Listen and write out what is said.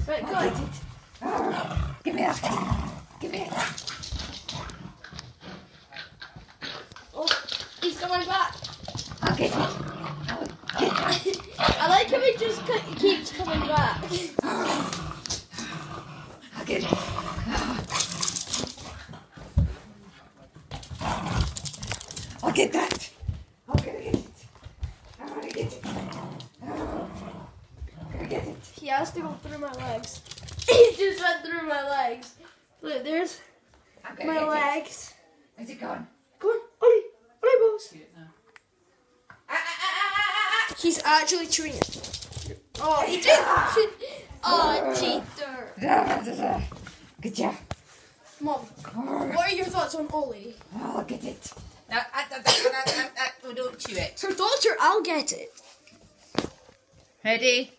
Right, go on. Give me that. Give me it. Oh, he's coming back. I'll get it. I'll get it. I like how he just keeps coming back. I'll get it. I'll get that. I'm gonna get it. I'm gonna get it. I'm gonna get it. He has to go through my legs. He just went through my legs. Look, there's I'm gonna my get legs. it. Is it gone? Come on, Ollie. Ollie, boss. Ah, ah, ah, ah, He's actually chewing it. Oh, he did. Oh, cheater. Good job. Mom, what are your thoughts on Ollie? I'll get it. Oh, don't chew it. Her daughter, I'll get it. Ready?